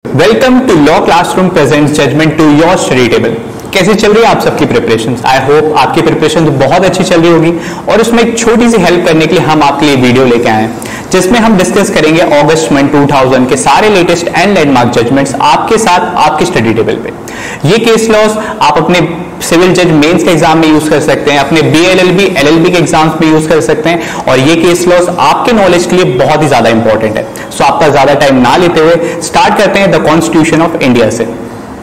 Welcome to law classroom presents judgment to your study table. कैसे चल रही है आप सबकी प्रिपरेशन? आई होप आपकी प्रिपरेशन तो बहुत अच्छी चल रही होगी और उसमें एक छोटी सी हेल्प करने के लिए हम आपके लिए वीडियो लेके आए हैं जिसमें हम डिस्कस करेंगे अगस्त मंथ 2000 के सारे लेटेस्ट एंड लैंडमार्क जजमेंट्स आपके साथ आपके स्टडी टेबल पे। ये केस लॉस आप अपने सिविल जज मेंस के एग्जाम में यूज कर सकते हैं, अपने बीएलएलबी एलएलबी के एग्जाम्स में यूज कर सकते हैं और ये केस लॉस आपके नॉलेज के लिए बहुत ही ज्यादा इंपॉर्टेंट है। सो आपका ज्यादा टाइम ना लेते हुए स्टार्ट करते हैं द कॉन्स्टिट्यूशन ऑफ इंडिया से।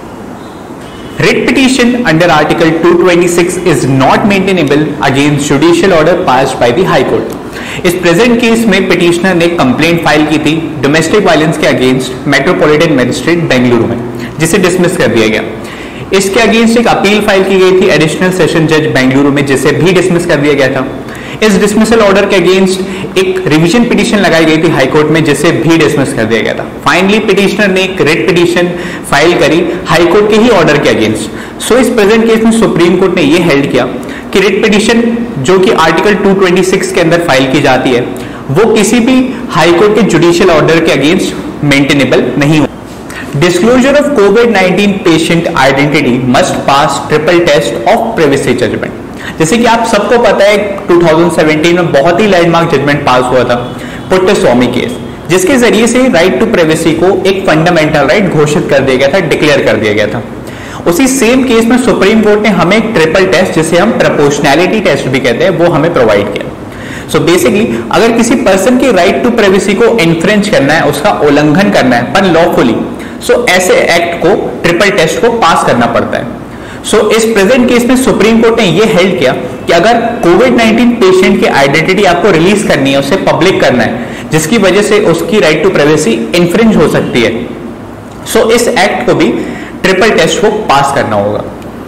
Writ petition under Article 226 is not maintainable against judicial order passed by the High Court. इस प्रेजेंट केस में पिटिशनर ने कंप्लेंट फाइल की थी डोमेस्टिक वायलेंस के अगेंस्ट मेट्रोपॉलिटन मजिस्ट्रेट बेंगलुरु में, जिसे डिसमिस कर दिया गया। इसके अगेंस्ट एक अपील फाइल की गई थी एडिशनल सेशन जज बेंगलुरु में, जिसे भी डिसमिस कर दिया गया था। इस डिसमिसल ऑर्डर के अगेंस्ट एक रिवीजन पिटीशन लगाई गई थी हाई कोर्ट में, जिसे भी डिसमिस कर दिया गया था। फाइनली पिटिशनर ने एक रिट पिटीशन फाइल करी हाई कोर्ट के ही ऑर्डर के अगेंस्ट। सो इस प्रेजेंट केस में सुप्रीम कोर्ट ने यह हेल्ड किया कि रिट पिटीशन जो कि आर्टिकल 226 के अंदर फाइल की जाती है वो किसी भी हाई कोर्ट के जुडिशियल ऑर्डर के अगेंस्ट मेंटेनेबल नहीं हो। डिस्क्लोजर ऑफ कोविड-19 patient identity must pass triple test of privacy judgment. जैसे कि आप सबको पता है 2017 में बहुत ही लैंडमार्क जजमेंट पास हुआ था पुट्टस्वामी केस, जिसके जरिए से राइट टू प्राइवेसी को एक फंडामेंटल राइट घोषित कर दिया गया था, डिक्लेयर कर दिया गया था। उसी सेम केस में सुप्रीम कोर्ट ने हमें एक ट्रिपल टेस्ट, जिसे हम प्रोपोर्शनैलिटी टेस्ट भी कहते हैं, वो हमें प्रोवाइड किया। सो बेसिकली अगर किसी पर्सन की राइट टू प्राइवेसी को इन्फ्रिंज करना है, उसका उल्लंघन करना है पर लॉफुली, सो ऐसे एक्ट को ट्रिपल टेस्ट को पास करना पड़ता है। सो इस प्रेजेंट केस में सुप्रीम कोर्ट ने यह हेल्ड किया कि अगर कोविड-19 पेशेंट की आइडेंटिटी आपको रिलीज करनी है, उसे पब्लिक करना है, जिसकी वजह से उसकी राइट टू प्राइवेसी इन्फ्रिंज हो सकती है, सो इस एक्ट को भी ट्रिपल टेस्ट को पास करना होगा।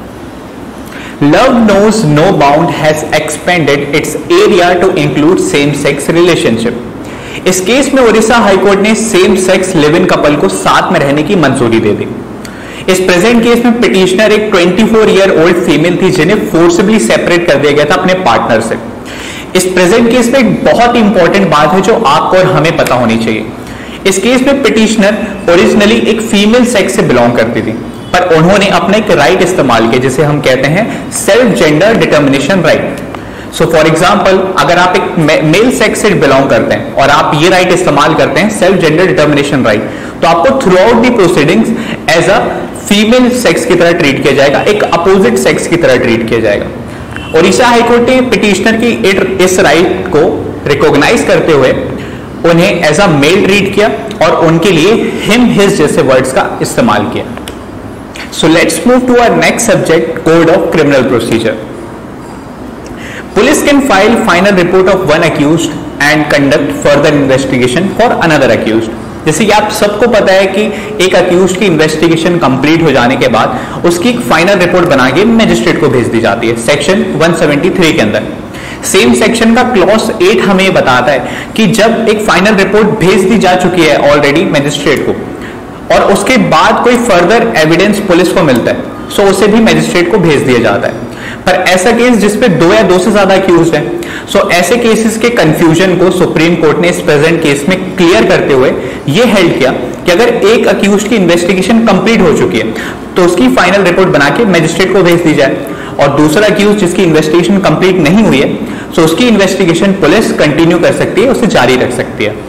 Love knows no bound has expanded its area to include same sex relationship. इस केस में उड़ीसा हाईकोर्ट ने same sex live in couple को साथ में रहने की मंजूरी दे दी। इस प्रेजेंट केस में पिटिशनर एक 24 ईयर ओल्ड फीमेल थी जिन्हें फोर्सिबली सेपरेट कर दिया गया था अपने पार्टनर से। इस प्रेजेंट केस में एक बहुत इंपॉर्टेंट बात है जो आपको और हमें पता होनी चाहिए। इस केस में पिटिशनर ओरिजिनली एक फीमेल सेक्स से बिलोंग करती थी, पर उन्होंने अपना एक राइट इस्तेमाल किया जिसे हम कहते हैं self gender determination right. So for example, अगर आप एक मेल सेक्स से बिलोंग करते हैं और आप ये राइट इस्तेमाल करते हैं सेल्फ जेंडर डिटर्मिनेशन राइट, तो आपको throughout the proceedings as a female sex की तरह ट्रीट किया जाएगा, एक अपोजिट सेक्स की तरह ट्रीट किया जाएगा। उड़ीसा हाईकोर्ट ने पिटिशनर की इस राइट को रिकॉग्नाइज करते हुए उन्हें एज अ मेल ट्रीट किया और उनके लिए हिम हिज जैसे वर्ड्स का इस्तेमाल किया। So let's move to our next subject, code of criminal procedure. Police can file final report of one accused and conduct further investigation for another accused. जैसे कि आप सबको पता है कि एक अक्यूज्ड की इन्वेस्टिगेशन कंप्लीट हो जाने के बाद उसकी एक फाइनल रिपोर्ट बना के मजिस्ट्रेट को भेज दी जाती है सेक्शन 173 के अंदर। सेम सेक्शन का क्लॉज 8 हमें बताता है कि जब एक फाइनल रिपोर्ट भेज दी जा चुकी है ऑलरेडी मजिस्ट्रेट को और उसके बाद कोई फर्दर एविडेंस पुलिस को मिलता है, सो उसे भी मजिस्ट्रेट को भेज दिया जाता है। पर ऐसा केस जिसपे 2 या 2 से ज्यादा अक्यूज्ड हैं, सो ऐसे केसेस के कंफ्यूजन को सुप्रीम कोर्ट ने इस प्रेजेंट केस में क्लियर करते हुए यह हेल्ड किया कि अगर एक अक्यूज्ड की इन्वेस्टिगेशन कंप्लीट हो चुकी है तो उसकी फाइनल रिपोर्ट बना के मजिस्ट्रेट को भेज दी जाए, और दूसरा अक्यूज्ड जिसकी इन्वेस्टिगेशन कंप्लीट नहीं हुई है, सो उसकी इन्वेस्टिगेशन पुलिस कंटिन्यू कर सकती है, उसे जारी रख सकती है।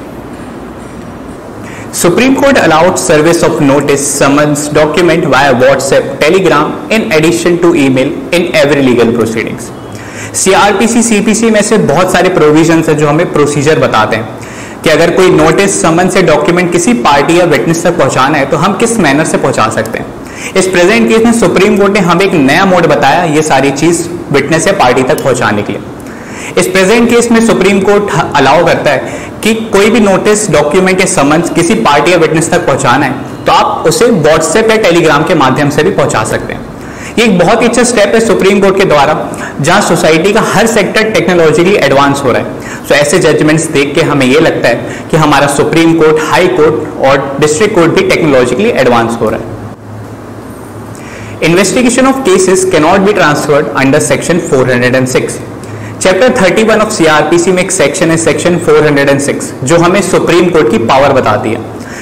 Supreme Court allowed service of notice, summons, document via WhatsApp, Telegram in addition to email in every legal proceedings. CRPC, CPC में से बहुत सारे प्रोविजंस है जो हमें प्रोसीजर बताते हैं कि अगर कोई नोटिस, समन्स या डॉक्यूमेंट किसी पार्टी या विटनेस तक पहुंचाना है तो हम किस मैनर से पहुंचा सकते हैं। इस प्रेजेंट केस में सुप्रीम कोर्ट ने हमें एक नया मोड बताया ये सारी चीज विटनेस या पार्टी तक पहुंचाने के लिए। इस प्रेजेंट केस में सुप्रीम कोर्ट अलाउ करता है कि कोई भी नोटिस, डॉक्यूमेंट या समन्स किसी पार्टी या विटनेस तक पहुंचाना है तो आप उसे व्हाट्सएप या टेलीग्राम के माध्यम से भी पहुंचा सकते हैं। ये एक बहुत ही अच्छा स्टेप है सुप्रीम कोर्ट के द्वारा, जहां सोसाइटी का हर सेक्टर टेक्नोलॉजिकली एडवांस हो रहा है। तो ऐसे जजमेंट्स देख के हमें ये लगता है कि हमारा सुप्रीम कोर्ट, हाई कोर्ट और डिस्ट्रिक्ट कोर्ट भी टेक्नोलॉजिकली एडवांस हो रहा है। Investigation of cases cannot be transferred under section 406। Chapter 31 of CrPC में एक सेक्शन है सेक्शन 406 जो हमें सुप्रीम कोर्ट की पावर बताती है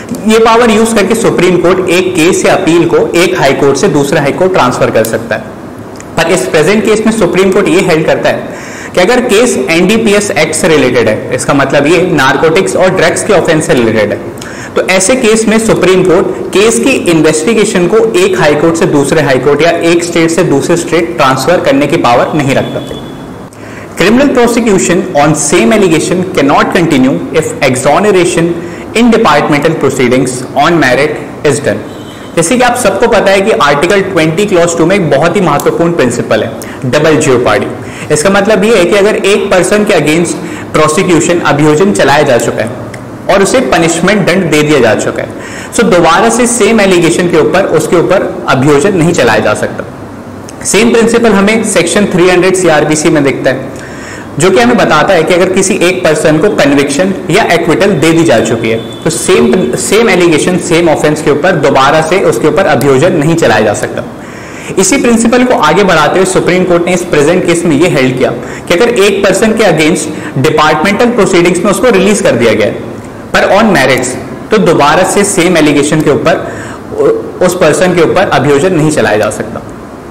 ये पावर यूज करके सुप्रीम कोर्ट एक केस या अपील को एक हाई कोर्ट से दूसरे हाई कोर्ट ट्रांसफर कर सकता है। पर इस प्रेजेंट केस में सुप्रीम कोर्ट ये हेल्ड करता है कि अगर केस एनडीपीएस एक्ट से रिलेटेड है, इसका मतलब ये नारकोटिक्स और ड्रग्स के ऑफेंस से रिलेटेड है, तो ऐसे केस में सुप्रीम कोर्ट केस की इन्वेस्टिगेशन को एक हाई कोर्ट से दूसरे हाई कोर्ट या एक स्टेट से दूसरे स्टेट ट्रांसफर करने की पावर नहीं रखता। Criminal prosecution on same allegation can not continue if exoneration in departmental proceedings on merit is done. जैसे कि आप सबको पता है कि आर्टिकल 20 क्लॉज 2 में एक बहुत ही महत्वपूर्ण प्रिंसिपल है, डबल जेओपार्डी। इसका मतलब ये है कि अगर एक पर्सन के अगेंस्ट प्रोसिक्यूशन अभियोजन चलाया जा चुका है और उसे पनिशमेंट दंड दे दिया जा चुका है, सो दोबारा से सेम एलिगेशन के ऊपर उसके ऊपर अभियोजन नहीं चलाया जा सकता। सेम प्रिंसिपल हमें सेक्शन 300 सीआरपीसी में दिखता है, जो कि हमें बताता है कि अगर किसी एक पर्सन को कन्विक्शन या एक्विटल दे दी जा चुकी है तो सेम एलिगेशन सेम ऑफेंस के ऊपर दोबारा से उसके ऊपर अभियोजन नहीं चलाया जा सकता। इसी प्रिंसिपल को आगे बढ़ाते हुए सुप्रीम कोर्ट ने इस प्रेजेंट केस में यह हेल्ड किया कि अगर एक पर्सन के अगेंस्ट डिपार्टमेंटल प्रोसीडिंग्स में उसको रिलीज कर दिया गया पर ऑन मेरिट्स, तो दोबारा से सेम एलिगेशन के ऊपर उस पर्सन के ऊपर अभियोजन नहीं चलाया जा सकता।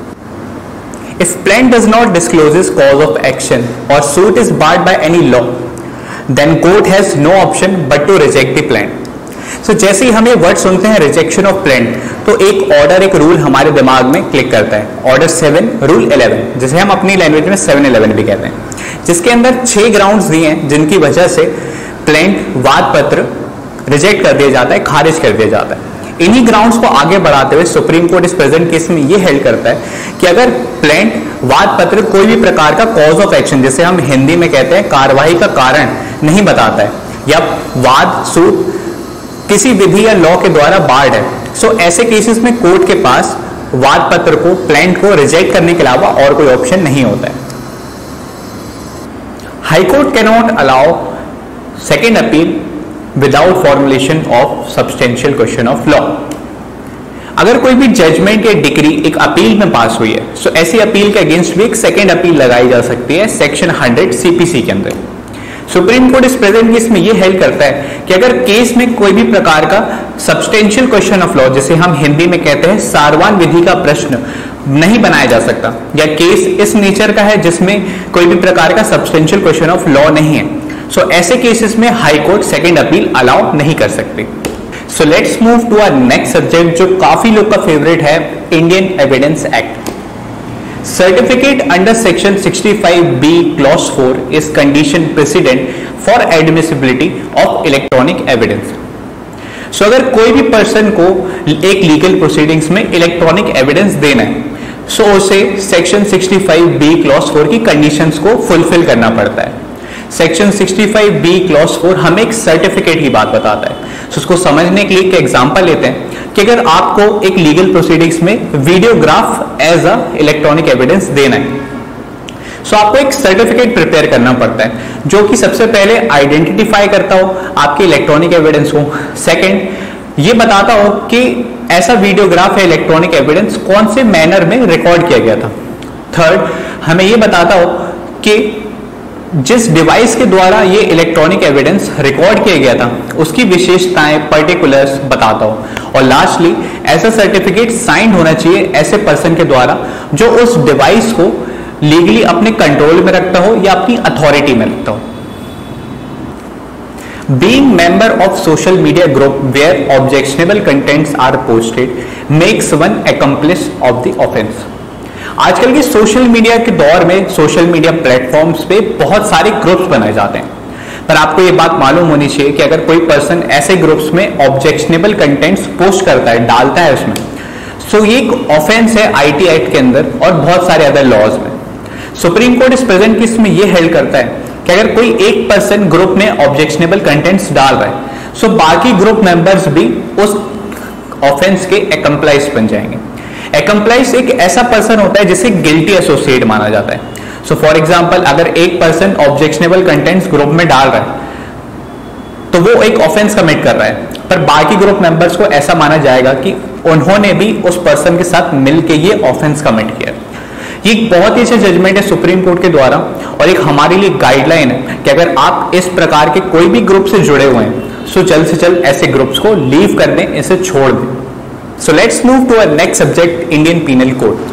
If plaintiff does not disclose his cause of action or suit is barred by any law, then court has no option but to reject the plaint. So जैसे ही हम ये वर्ड सुनते हैं रिजेक्शन ऑफ प्लेंट, तो एक order, एक rule हमारे दिमाग में क्लिक करता है, ऑर्डर 7 रूल 11, जिसे हम अपनी लैंग्वेज में 711 भी कहते हैं, जिसके अंदर 6 ग्राउंड्स दिए हैं जिनकी वजह से प्लेंट वाद पत्र रिजेक्ट कर दिया जाता है, खारिज कर दिया जाता है। इन्हीं ग्राउंड्स को आगे बढ़ाते हुए सुप्रीम कोर्ट इस प्रेजेंट केस में ये हेल्ड करता है कि अगर प्लेंट वाद पत्र कोई भी प्रकार का कॉज ऑफ एक्शन, जिसे हम हिंदी में कहते हैं कार्यवाही का कारण, नहीं बताता है या वाद सूट किसी विधि या लॉ के द्वारा बार्ड है, सो ऐसे केसेस में कोर्ट के पास वाद पत्र को, प्लेंट को रिजेक्ट करने के अलावा और कोई ऑप्शन नहीं होता है। High court can not allow second appeal without formulation of substantial question of law. अगर कोई भी जजमेंट या डिक्री एक अपील में पास हुई है, सो ऐसी अपील के अगेंस्ट भी एक सेकेंड अपील लगाई जा सकती है सेक्शन 100 सीपीसी के अंदर। सुप्रीम कोर्ट इस प्रेजेंट केस में यह हेल्ड करता है कि अगर केस में कोई भी प्रकार का सब्सटेंशियल क्वेश्चन ऑफ लॉ, जिसे हम हिंदी में कहते हैं सारवान विधि का प्रश्न, नहीं बनाया जा सकता, या केस इस नेचर का है जिसमें कोई भी प्रकार का सब्सटेंशियल क्वेश्चन ऑफ लॉ नहीं है, सो ऐसे केसेस में high court second appeal allow नहीं कर सकते। So let's move to our next subject, जो काफी लोग का फेवरेट है, Indian evidence act. Certificate under section 65B clause 4 is condition precedent for admissibility of electronic evidence. So अगर कोई भी पर्सन को एक लीगल प्रोसीडिंग्स में इलेक्ट्रॉनिक एविडेंस देना है, सो उसे सेक्शन 65B क्लॉज 4 की कंडीशंस को फुलफिल करना पड़ता है। सेक्शन 65B क्लॉज 4 हमें एक सर्टिफिकेट की बात बताता है। सो उसको समझने के लिए एक एग्जांपल लेते हैं कि अगर आपको एक लीगल प्रोसीडिंग्स में videograph as a electronic evidence देना है, सो आपको एक सर्टिफिकेट प्रिपेयर करना पड़ता है, जो कि सबसे पहले आइडेंटिफाई करता हो आपके इलेक्ट्रॉनिक एविडेंस को, सेकेंड ये बताता हो कि ऐसा वीडियोग्राफ या इलेक्ट्रॉनिक एविडेंस कौन से मैनर में रिकॉर्ड किया गया था, थर्ड हमें ये बताता हो कि जिस डिवाइस के द्वारा ये इलेक्ट्रॉनिक एविडेंस रिकॉर्ड किया गया था उसकी विशेषताएं, पर्टिकुलर्स बताता हो, और लास्टली ऐसा सर्टिफिकेट साइंड होना चाहिए ऐसे पर्सन के द्वारा जो उस डिवाइस को लीगली अपने कंट्रोल में रखता हो या अपनी अथॉरिटी में रखता हो। Being member of social media group where objectionable contents are posted makes one accomplice of the offense। आजकल के सोशल मीडिया के दौर में सोशल मीडिया प्लेटफॉर्म्स पे बहुत सारे ग्रुप्स बनाए जाते हैं, पर आपको ये बात मालूम होनी चाहिए कि अगर कोई पर्सन ऐसे ग्रुप्स में ऑब्जेक्शनेबल कंटेंट्स पोस्ट करता है, डालता है उसमें, सो ये एक ऑफेंस है आईटी एक्ट के अंदर और बहुत सारे अदर लॉज में। सुप्रीम कोर्ट इस प्रेजेंट केस में ये हेल्ड करता है कि अगर कोई एक पर्सन ग्रुप में ऑब्जेक्शनेबल कंटेंट्स डाल रहा है, सो बाकी ग्रुप मेंबर्स भी उस ऑफेंस के एक्म्प्लाइज बन जाएंगे। एक्म्प्लाइज एक ऐसा पर्सन होता है जिसे गिल्टी एसोसिएट माना जाता है। सो फॉर एग्जांपल अगर एक पर्सन ऑब्जेक्शनेबल कंटेंट्स ग्रुप में डाल रहा है तो वो एक ऑफेंस कमिट कर रहा है, पर बाकी ग्रुप मेंबर्स को ऐसा माना जाएगा कि उन्होंने भी उस पर्सन के साथ मिलकर ये ऑफेंस कमिट किया। ये एक बहुत ही अच्छा जजमेंट है सुप्रीम कोर्ट के द्वारा और एक हमारे लिए गाइडलाइन है कि अगर आप इस प्रकार के कोई भी ग्रुप से जुड़े हुए हैं सो जल्द से जल्द ऐसे ग्रुप्स को लीव कर दें, इसे छोड़ दें। So let's move to our next subject, Indian penal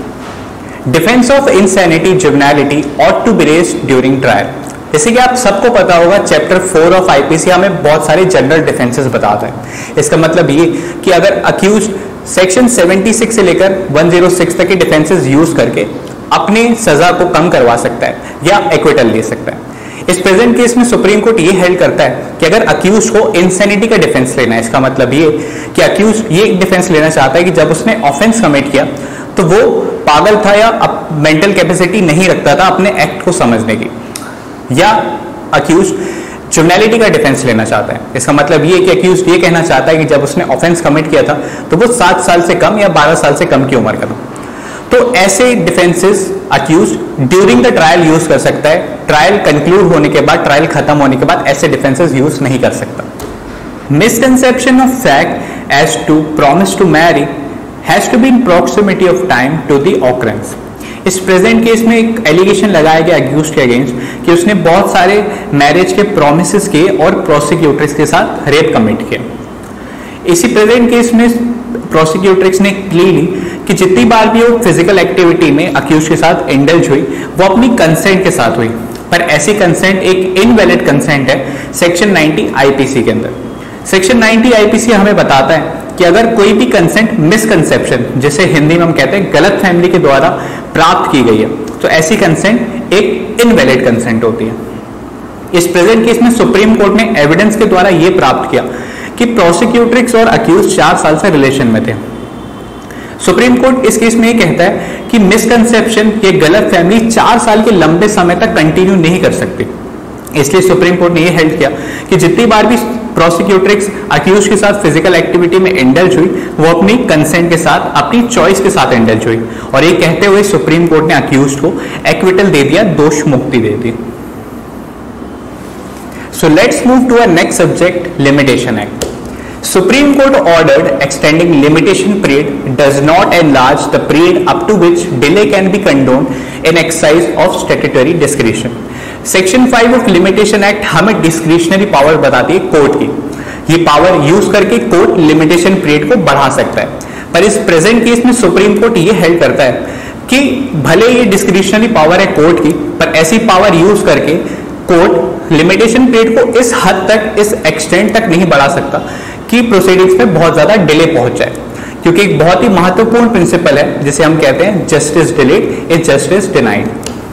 code. Defence of insanity juvenility ought to be raised during trial. जैसे कि आप सबको पता होगा चैप्टर 4 ऑफ आईपीसी हमें बहुत सारे जनरल डिफेंसेस बताता है। इसका मतलब ये कि अगर अक्यूज सेक्शन 76 से लेकर 106 तक के डिफेंसेस यूज करके अपने सजा को कम करवा सकता है या एक्विटल ले सकता है। इस प्रेजेंट केस में सुप्रीम कोर्ट ये हेल्ड करता है कि अगर अक्यूज को इंसैनिटी का डिफेंस लेना है, इसका मतलब ये कि अक्यूज ये डिफेंस लेना चाहता है कि जब उसने ऑफेंस कमिट किया तो वो पागल था या मेंटल कैपेसिटी नहीं रखता था अपने एक्ट को समझने की, या अक्यूज जुवेनाइलिटी का डिफेंस लेना चाहता है। इसका मतलब ये कि अक्यूज ये कहना चाहता है कि जब उसने ऑफेंस कमिट किया था तो वो 7 साल से कम या 12 साल से कम की उम्र का था। तो ऐसे defences accused during the trial use कर सकता है। ट्रायल कंक्लूड होने के बाद, ट्रायल खत्म होने के बाद ऐसे डिफेंसेस यूज नहीं कर सकता। Misconception of fact as to promise to marry has to be in proximity of time to the occurrence. इस प्रेजेंट केस में एक एलिगेशन लगाया गया अक्यूज्ड के अगेंस्ट कि उसने बहुत सारे मैरिज के प्रोमिसेस किए और प्रोसिक्यूट्रिक्स के साथ रेप कमिट किया। इसी प्रेजेंट केस में प्रोसिक्यूट्रिक्स ने प्ली ली कि जितनी बार भी वो फिजिकल एक्टिविटी में अक्यूज के साथ इंडल्ज हुई वो अपनी कंसेंट के साथ हुई, पर ऐसी कंसेंट एक इनवैलिड कंसेंट है सेक्शन 90 आईपीसी के अंदर। सेक्शन 90 आईपीसी हमें बताता है कि अगर कोई भी कंसेंट मिसकंसेप्शन, जिसे हिंदी में हम कहते हैं गलत फैमिली के द्वारा प्राप्त की गई है, तो ऐसी कंसेंट एक इनवैलिड कंसेंट होती है। इस प्रेजेंट केस में सुप्रीम कोर्ट ने एविडेंस के द्वारा यह प्राप्त किया कि प्रोसिक्यूट्रिक्स और अक्यूज 4 साल से रिलेशन में थे। सुप्रीम कोर्ट इस केस में ये कहता है कि मिसकंसेप्शन, ये गलत फैमिली 4 साल के लंबे समय तक कंटिन्यू नहीं कर सकती। इसलिए सुप्रीम कोर्ट ने ये हेल्ड किया कि जितनी बार भी प्रोसिक्यूट्रिक्स अक्यूज के साथ फिजिकल एक्टिविटी में इंडल्ज हुई वो अपनी कंसेंट के साथ, अपनी चॉइस के साथ इंडल्ज हुई। और ये कहते हुए सुप्रीम कोर्ट ने अक्यूज को एक्विटल दे दिया, दोष मुक्ति दे दी। So let's move to our next subject, Limitation Act. Supreme Court ordered extending limitation period does not enlarge the period up to which delay can be condoned in exercise of statutory discretion. Section 5 of Limitation Act हमें discretionary power बताती है court की। ये power use करके court limitation period को बढ़ा सकता है, पर इस प्रेजेंट केस में सुप्रीम कोर्ट ये हेल्ड करता है कि भले ये डिस्क्रिशनरी पावर है कोर्ट की, पर ऐसी पावर यूज करके कोर्ट लिमिटेशन पीरियड को इस हद तक, इस एक्सटेंट तक नहीं बढ़ा सकता कि प्रोसीडिंग्स में बहुत ज्यादा डिले पहुंच जाए, क्योंकि एक बहुत ही महत्वपूर्ण प्रिंसिपल है जिसे हम कहते हैं justice delayed is justice denied.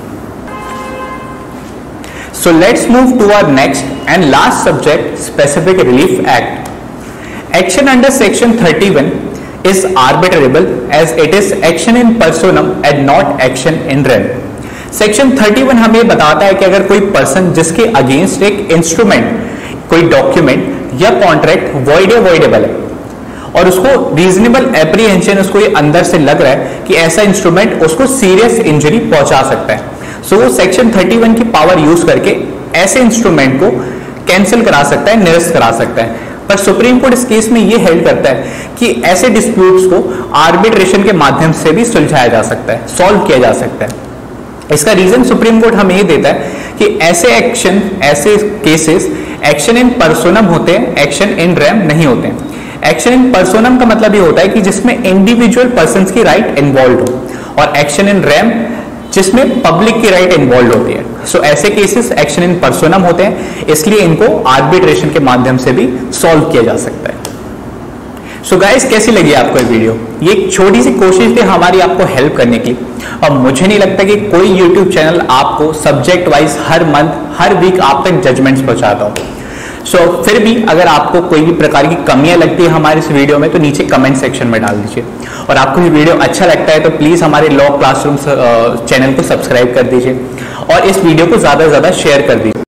So let's move to our next and last subject, specific relief act. Action under section 31 is arbitrable as it is action in personam and not action in rem। Section 31 हमें बताता है कि अगर कोई person जिसके against एक instrument, कोई document या कॉन्ट्रैक्ट वॉइड या वॉइडेबल है और उसको रीजनेबल एप्रीहेंशन, उसको ये अंदर से लग रहा है कि ऐसा इंस्ट्रूमेंट उसको सीरियस इंजरी पहुंचा सकता है, सो वो सेक्शन 31 की पावर यूज करके ऐसे इंस्ट्रूमेंट को कैंसिल करा सकता है, निरस्त करा सकता है। पर सुप्रीम कोर्ट इस केस में ये हेल्ड करता है कि ऐसे डिस्प्यूट्स को आर्बिट्रेशन के माध्यम से भी सुलझाया जा सकता है, सॉल्व किया जा सकता है। इसका रीजन सुप्रीम कोर्ट हमें ये देता है कि ऐसे एक्शन, ऐसे केसेस एक्शन इन पर्सोनम होते हैं, एक्शन इन रेम नहीं होते हैं। एक्शन इन पर्सोनम का मतलब ये होता है कि जिसमें इंडिविजुअल पर्संस की राइट इन्वॉल्व हो, और एक्शन इन रेम जिसमें पब्लिक की राइट इन्वॉल्व होती है। सो ऐसे केसेस एक्शन इन पर्सोनम होते हैं, इसलिए इनको आर्बिट्रेशन के माध्यम से भी सॉल्व किया जा सकता है। सो गाइस, कैसी लगी आपको ये वीडियो? ये एक छोटी सी कोशिश थी हमारी आपको हेल्प करने की, और मुझे नहीं लगता कि कोई यूट्यूब चैनल आपको सब्जेक्ट वाइज हर मंथ, हर वीक आप तक जजमेंट्स पहुंचाता हो। सो फिर भी अगर आपको कोई भी प्रकार की कमियां लगती है हमारे इस वीडियो में, तो नीचे कमेंट सेक्शन में डाल दीजिए। और आपको ये वीडियो अच्छा लगता है तो प्लीज हमारे लॉ क्लासरूम चैनल को सब्सक्राइब कर दीजिए और इस वीडियो को ज्यादा से ज्यादा शेयर कर दीजिए।